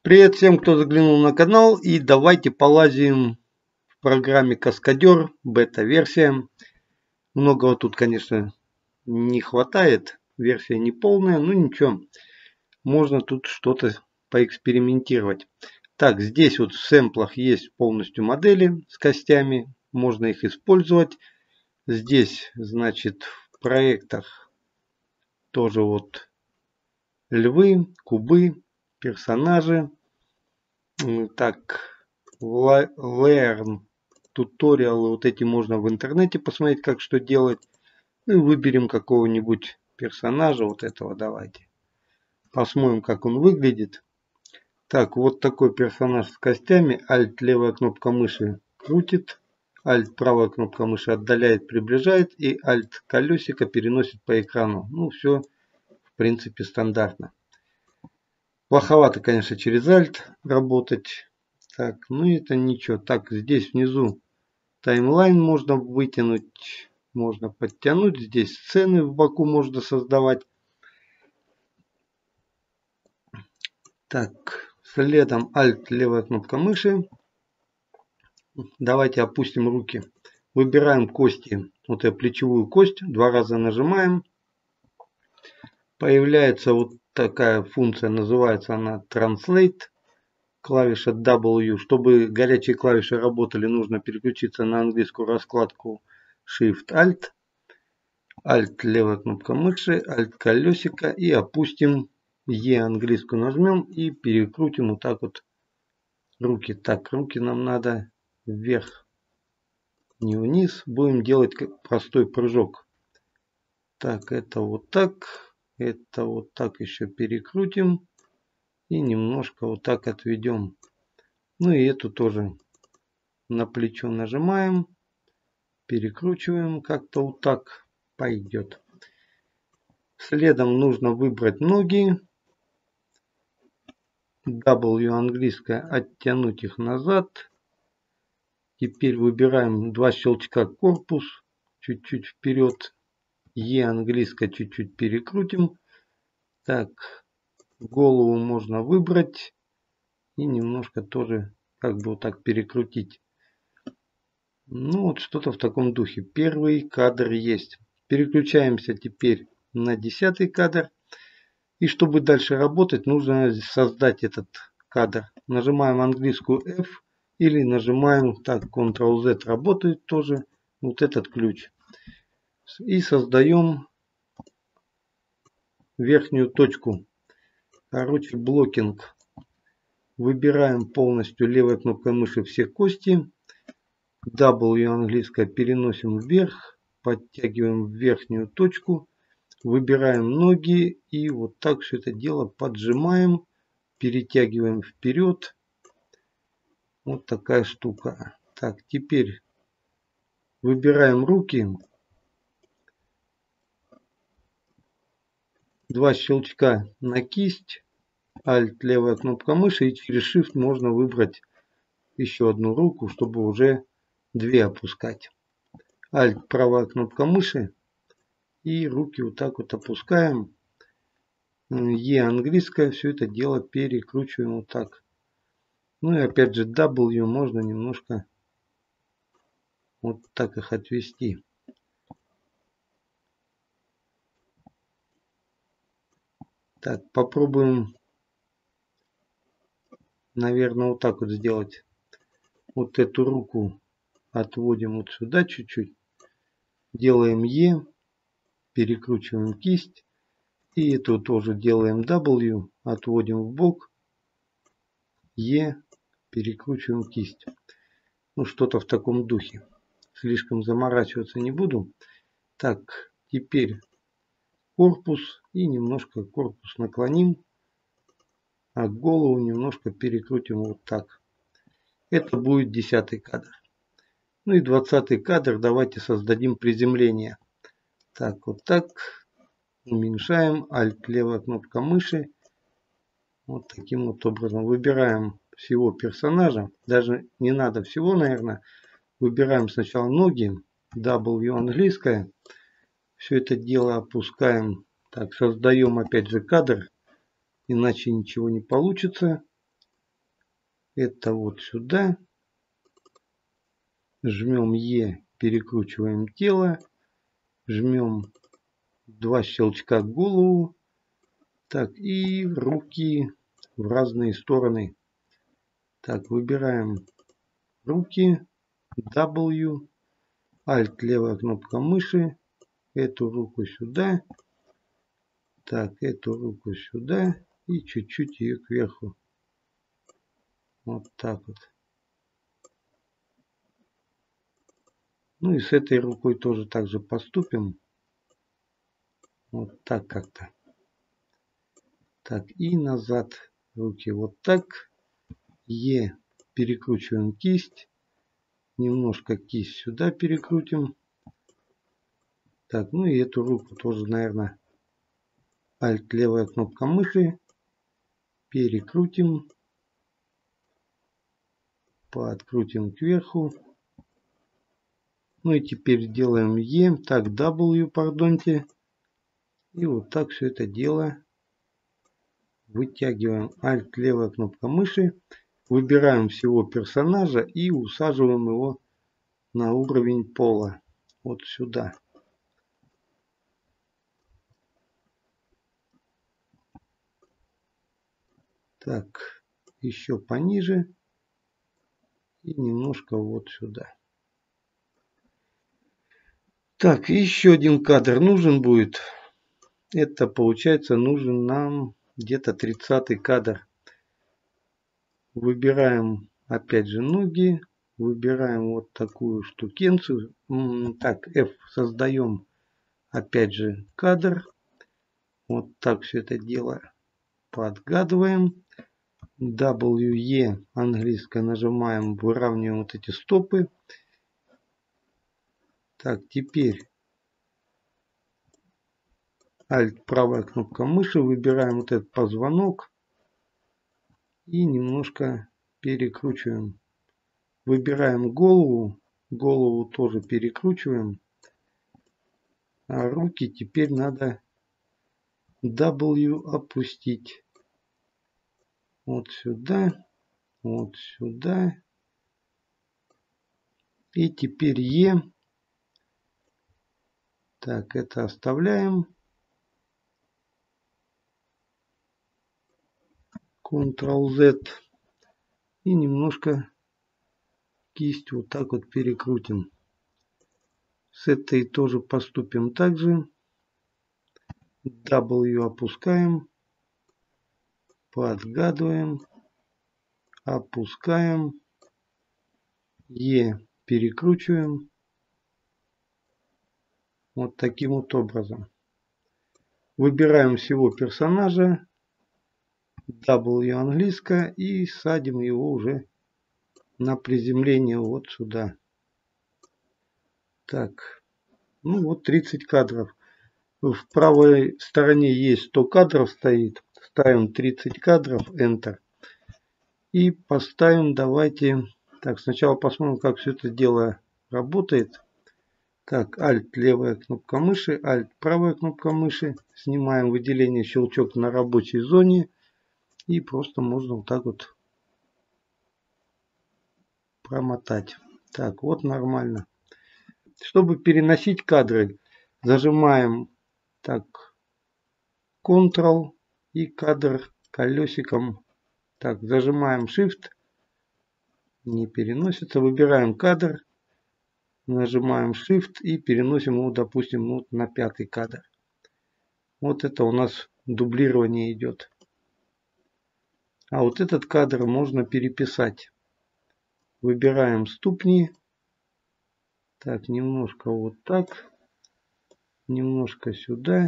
Привет всем, кто заглянул на канал, и давайте полазим в программе Каскадер, бета-версия. Многого тут, конечно, не хватает, версия не полная, но ничего, можно тут что-то поэкспериментировать. Так, здесь вот в сэмплах есть полностью модели с костями, можно их использовать. Здесь, значит, в проектах тоже вот львы, кубы, персонажи. Так, learn туториалы вот эти можно в интернете посмотреть, как что делать. И выберем какого-нибудь персонажа, вот этого давайте. Посмотрим, как он выглядит. Так, вот такой персонаж с костями. Alt левая кнопка мыши крутит. Alt правая кнопка мыши отдаляет, приближает. И Alt колесико переносит по экрану. Ну, все, в принципе, стандартно. Плоховато, конечно, через Alt работать. Так, ну это ничего. Так, здесь внизу таймлайн можно вытянуть, можно подтянуть. Здесь сцены в боку можно создавать. Так, следом Alt левая кнопка мыши. Давайте опустим руки. Выбираем кости. Вот эту плечевую кость. 2 раза нажимаем. Появляется вот такая функция. Называется она Translate. Клавиша W. Чтобы горячие клавиши работали, нужно переключиться на английскую раскладку Shift-Alt. Alt левая кнопка мыши, Alt колесико и опустим E английскую нажмем и перекрутим вот так вот руки. Так, руки нам надо вверх, не вниз. Будем делать простой прыжок. Так, это вот так еще перекрутим и немножко вот так отведем. Ну и эту тоже на плечо нажимаем, перекручиваем, как-то вот так пойдет. Следом нужно выбрать ноги. W английская, оттянуть их назад. Теперь выбираем 2 щелчка корпус, чуть-чуть вперед. E английская чуть-чуть перекрутим. Так, голову можно выбрать и немножко тоже как бы вот так перекрутить. Ну вот что-то в таком духе. Первый кадр есть. Переключаемся теперь на 10-й кадр. И чтобы дальше работать, нужно создать этот кадр. Нажимаем английскую F или нажимаем так, Ctrl-Z работает тоже. Вот этот ключ. И создаем верхнюю точку. Короче, блокинг. Выбираем полностью левой кнопкой мыши все кости. W английская переносим вверх. Подтягиваем в верхнюю точку. Выбираем ноги и вот так все это дело поджимаем. Перетягиваем вперед. Вот такая штука. Так, теперь выбираем руки. 2 щелчка на кисть. Alt левая кнопка мыши. И через Shift можно выбрать еще одну руку, чтобы уже 2 опускать. Alt правая кнопка мыши. И руки вот так вот опускаем. E английская. Все это дело перекручиваем вот так. Ну и опять же W можно немножко вот так их отвести. Так, попробуем, наверное, вот так вот сделать. Вот эту руку отводим вот сюда чуть-чуть. Делаем E, перекручиваем кисть. И эту тоже делаем W, отводим в бок. E, перекручиваем кисть. Ну, что-то в таком духе. Слишком заморачиваться не буду. Так, теперь корпус. И немножко корпус наклоним. А голову немножко перекрутим вот так. Это будет 10-й кадр. Ну и 20-й кадр давайте создадим приземление. Так, вот так. Уменьшаем. Alt левая кнопка мыши. Вот таким вот образом. Выбираем всего персонажа. Даже не надо всего, наверное. Выбираем сначала ноги. W английская. Все это дело опускаем. Так, создаем опять же кадр. Иначе ничего не получится. Это вот сюда. Жмем Е, перекручиваем тело. Жмем 2 щелчка голову. Так, и руки в разные стороны. Так, выбираем руки. W. Alt, левая кнопка мыши. Эту руку сюда. Так, эту руку сюда. И чуть-чуть ее кверху. Вот так вот. Ну и с этой рукой тоже так же поступим. Вот так как-то. Так, и назад руки вот так. Е, перекручиваем кисть. Немножко кисть сюда перекрутим. Так, ну и эту руку тоже, наверное, Alt, левая кнопка мыши. Перекрутим. Подкрутим кверху. Ну и теперь сделаем E. Так, W, пардонте. И вот так все это дело вытягиваем. Alt, левая кнопка мыши. Выбираем всего персонажа и усаживаем его на уровень пола. Вот сюда. Так, еще пониже. И немножко вот сюда. Так, еще один кадр нужен будет. Это получается нужен нам где-то 30-й кадр. Выбираем опять же ноги. Выбираем вот такую штукенцию. Так, F создаем опять же кадр. Вот так все это дело подгадываем. WE английское нажимаем, выравниваем вот эти стопы. Так, теперь Alt, правая кнопка мыши, выбираем вот этот позвонок и немножко перекручиваем. Выбираем голову, голову тоже перекручиваем. А руки теперь надо W опустить. Вот сюда, вот сюда. И теперь E. Так, это оставляем. Ctrl-Z. И немножко кисть вот так вот перекрутим. С этой тоже поступим так же. W опускаем. Подгадываем. Опускаем. E перекручиваем. Вот таким вот образом. Выбираем всего персонажа. W английское. И садим его уже на приземление вот сюда. Так. Ну вот 30 кадров. В правой стороне есть 100 кадров стоит. Ставим 30 кадров. Enter. И поставим, давайте. Так, сначала посмотрим, как все это дело работает. Так, Alt, левая кнопка мыши, Alt, правая кнопка мыши. Снимаем выделение, щелчок на рабочей зоне. И просто можно вот так вот промотать. Так, вот нормально. Чтобы переносить кадры, зажимаем так Ctrl и кадр колесиком. Так, зажимаем Shift. Не переносится. Выбираем кадр. Нажимаем Shift и переносим его, допустим, вот на 5-й кадр. Вот это у нас дублирование идет. А вот этот кадр можно переписать. Выбираем ступни. Так, немножко вот так. Немножко сюда.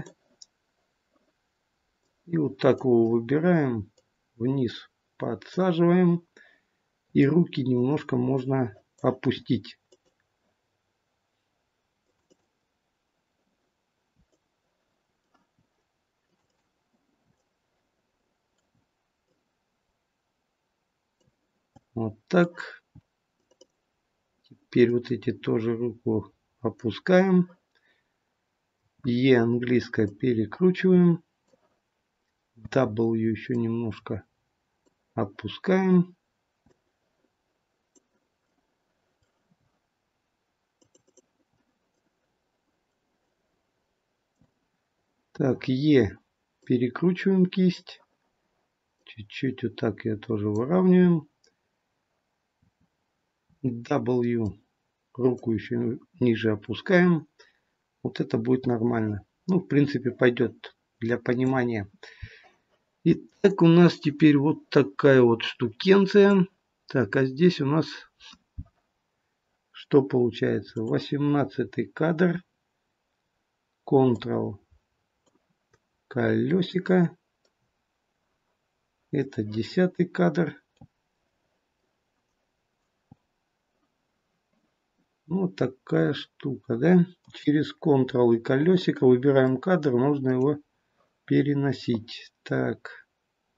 И вот так его выбираем. Вниз подсаживаем. И руки немножко можно опустить. Вот так. Теперь вот эти тоже руку опускаем. Е английское перекручиваем. W еще немножко опускаем. Так, Е. Перекручиваем кисть. Чуть-чуть вот так ее тоже выравниваем. W. Руку еще ниже опускаем. Вот это будет нормально. Ну, в принципе, пойдет для понимания. Итак, у нас теперь вот такая вот штукенция. Так, а здесь у нас что получается? 18 кадр. Ctrl колесико. Это 10 кадр. Вот такая штука, да? Через Ctrl и колесико выбираем кадр, можно его переносить. Так.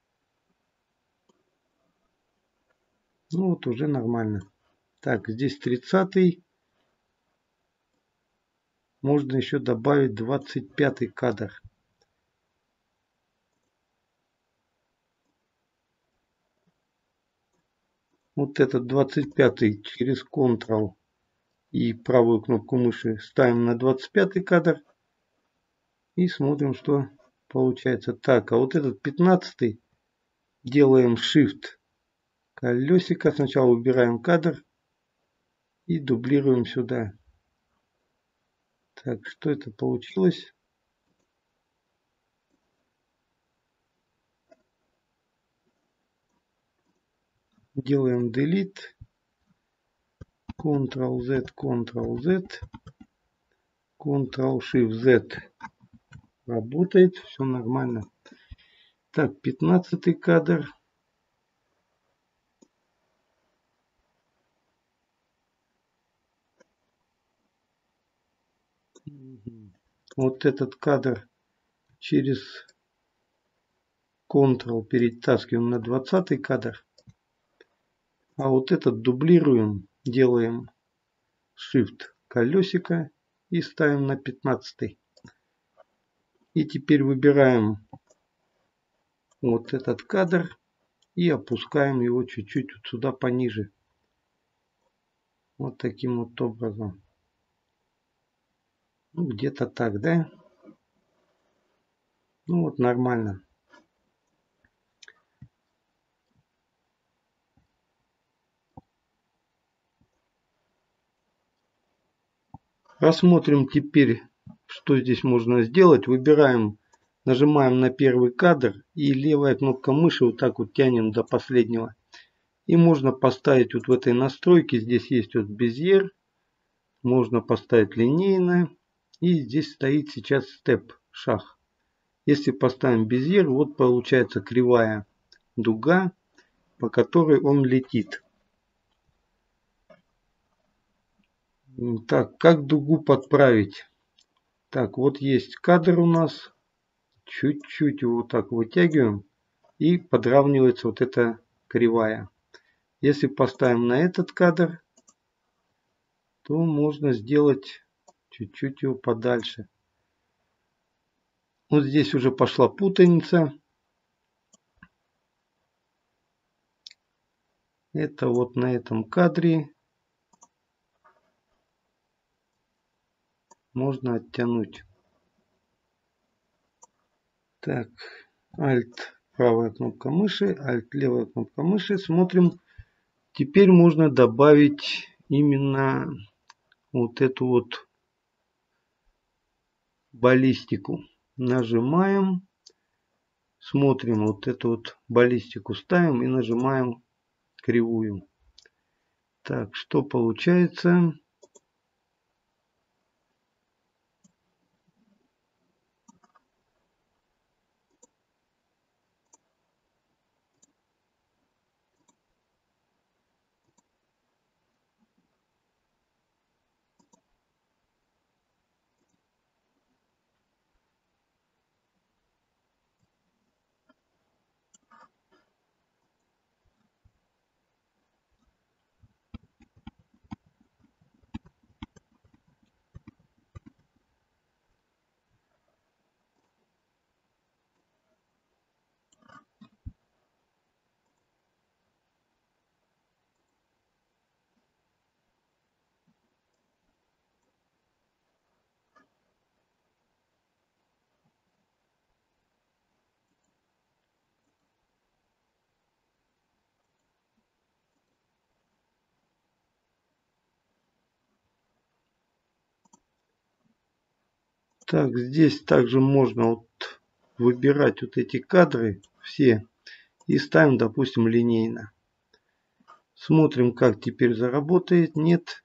Ну вот уже нормально. Так, здесь 30. Можно еще добавить 25 кадр. Вот этот 25 через Ctrl и правую кнопку мыши ставим на 25 кадр. И смотрим, что получается. Так, а вот этот 15 делаем Shift колесико. Сначала выбираем кадр и дублируем сюда. Так, что это получилось? Делаем Delete. Ctrl-Z, Ctrl-Z. Ctrl-Shift-Z. Работает. Все нормально. Так, 15 кадр. Вот этот кадр через Ctrl перетаскиваем на 20 кадр. А вот этот дублируем, делаем Shift колесико и ставим на 15. И теперь выбираем вот этот кадр и опускаем его чуть-чуть вот сюда пониже. Вот таким вот образом. Ну, где-то так, да? Ну вот нормально. Рассмотрим теперь, что здесь можно сделать. Выбираем, нажимаем на первый кадр и левая кнопка мыши вот так вот тянем до последнего. И можно поставить вот в этой настройке, здесь есть вот безьер, можно поставить линейное. И здесь стоит сейчас степ, шаг. Если поставим безьер, вот получается кривая дуга, по которой он летит. Так, как дугу подправить? Так, вот есть кадр у нас. Чуть-чуть его вот так вытягиваем. И подравнивается вот эта кривая. Если поставим на этот кадр, то можно сделать чуть-чуть его подальше. Вот здесь уже пошла путаница. Это вот на этом кадре можно оттянуть. Так, Alt, правая кнопка мыши, Alt, левая кнопка мыши. Смотрим. Теперь можно добавить именно вот эту вот баллистику. Нажимаем. Смотрим, вот эту вот баллистику ставим и нажимаем кривую. Так, что получается? Так, здесь также можно вот выбирать вот эти кадры все и ставим, допустим, линейно. Смотрим, как теперь заработает. Нет.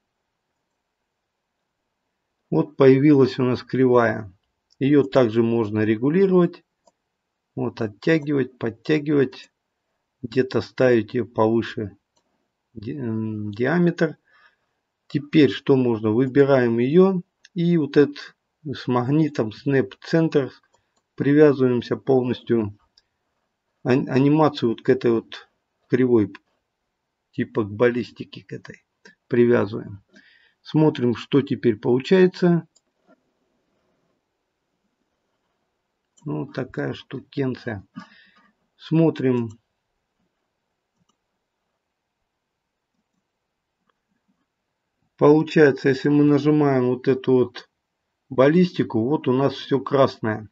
Вот появилась у нас кривая. Ее также можно регулировать. Вот оттягивать, подтягивать. Где-то ставить ее повыше диаметр. Теперь что можно? Выбираем ее. И вот этот с магнитом Snap Center привязываемся полностью. Анимацию вот к этой вот кривой. Типа к баллистике к этой. Привязываем. Смотрим, что теперь получается. Ну, такая штукенция. Смотрим. Получается, если мы нажимаем вот эту вот баллистику, вот у нас все красное.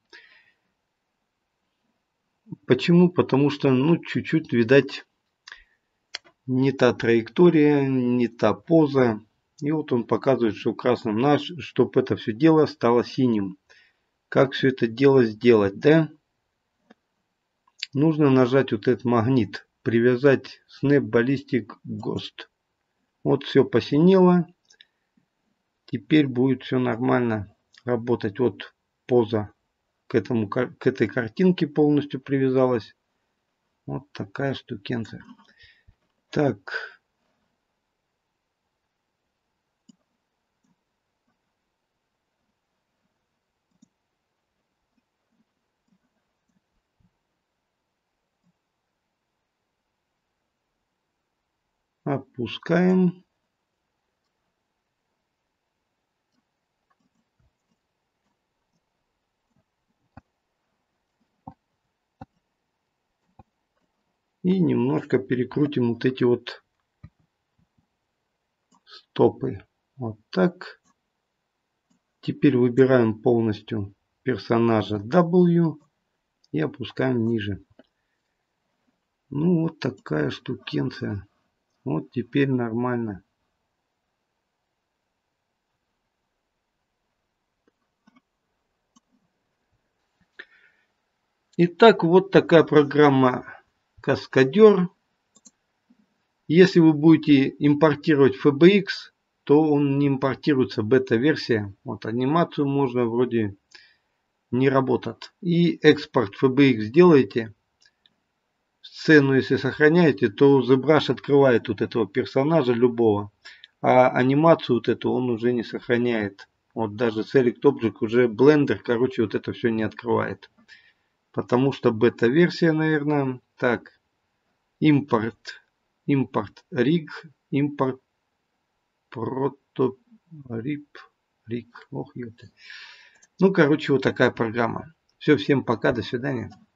Почему? Потому что, ну, чуть-чуть, видать, не та траектория, не та поза. И вот он показывает, что красным. Надо, чтобы это все дело стало синим. Как все это дело сделать, да? Нужно нажать вот этот магнит. Привязать Snap Ballistic Ghost. Вот все посинело. Теперь будет все нормально работать. Вот поза к этой картинке полностью привязалась. Вот такая штукенция. Так. Опускаем. И немножко перекрутим вот эти вот стопы. Вот так. Теперь выбираем полностью персонажа W и опускаем ниже. Ну вот такая штукенция. Вот теперь нормально. Итак, вот такая программа Каскадер. Если вы будете импортировать FBX, то он не импортируется, бета-версия. Вот анимацию можно вроде не работать. И экспорт FBX сделаете. Сцену если сохраняете, то ZBrush открывает вот этого персонажа любого. А анимацию вот эту он уже не сохраняет. Вот даже Select Object уже Blender, короче, вот это все не открывает. Потому что бета-версия, наверное. Так, импорт rig, импорт прототип, rig. Ох, ёпта. Ну, короче, вот такая программа. Все, всем пока, до свидания.